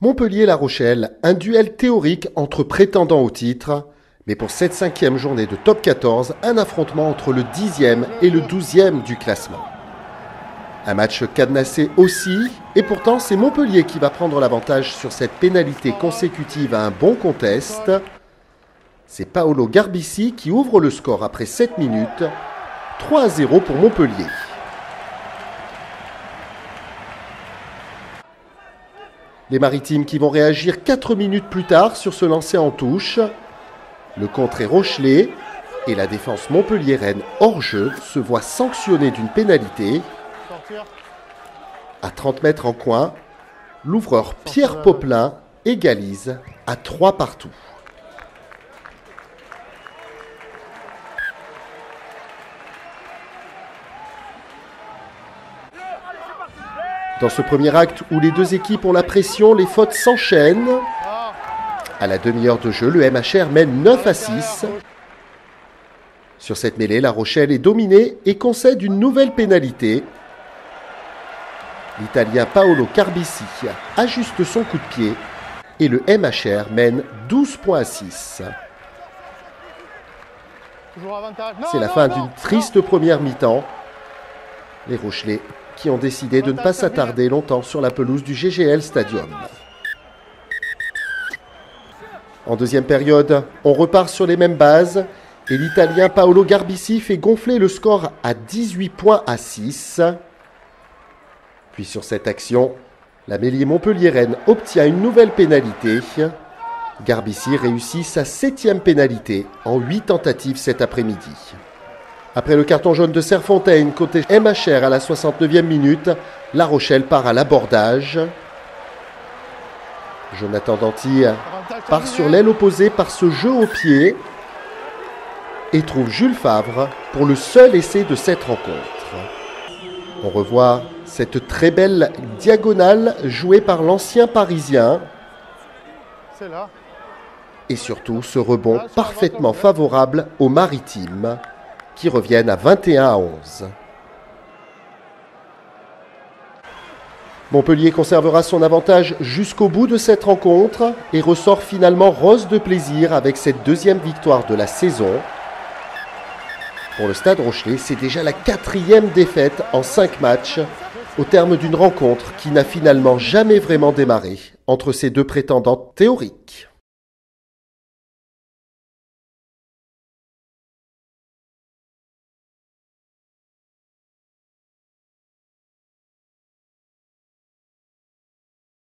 Montpellier-La Rochelle, un duel théorique entre prétendants au titre. Mais pour cette 5e journée de top 14, un affrontement entre le 10e et le 12e du classement. Un match cadenassé aussi, et pourtant c'est Montpellier qui va prendre l'avantage sur cette pénalité consécutive à un bon contest. C'est Paolo Garbissi qui ouvre le score après 7 minutes. 3-0 pour Montpellier. Les Maritimes qui vont réagir 4 minutes plus tard sur ce lancer en touche. Le contre est Rochelet et la défense montpelliéraine hors jeu se voit sanctionnée d'une pénalité. À 30 mètres en coin, l'ouvreur Pierre Poplin égalise à 3 partout. Dans ce premier acte où les deux équipes ont la pression, les fautes s'enchaînent. À la demi-heure de jeu, le MHR mène 9-6. Sur cette mêlée, La Rochelle est dominée et concède une nouvelle pénalité. L'Italien Paolo Garbissi ajuste son coup de pied et le MHR mène 12-6. C'est la fin d'une triste première mi-temps. Les Rochelais qui ont décidé de ne pas s'attarder longtemps sur la pelouse du GGL Stadium. En deuxième période, on repart sur les mêmes bases et l'Italien Paolo Garbissi fait gonfler le score à 18-6. Puis sur cette action, la mêlée montpelliéraine obtient une nouvelle pénalité. Garbissi réussit sa 7e pénalité en 8 tentatives cet après-midi. Après le carton jaune de Serfontaine côté MHR à la 69e minute, La Rochelle part à l'abordage. Jonathan Danty part sur l'aile opposée par ce jeu au pied et trouve Jules Favre pour le seul essai de cette rencontre. On revoit cette très belle diagonale jouée par l'ancien Parisien. Et surtout ce rebond parfaitement favorable aux Maritimes qui reviennent à 21-11. Montpellier conservera son avantage jusqu'au bout de cette rencontre et ressort finalement rose de plaisir avec cette 2e victoire de la saison. Pour le Stade Rochelais, c'est déjà la 4e défaite en 5 matchs au terme d'une rencontre qui n'a finalement jamais vraiment démarré entre ces deux prétendants théoriques.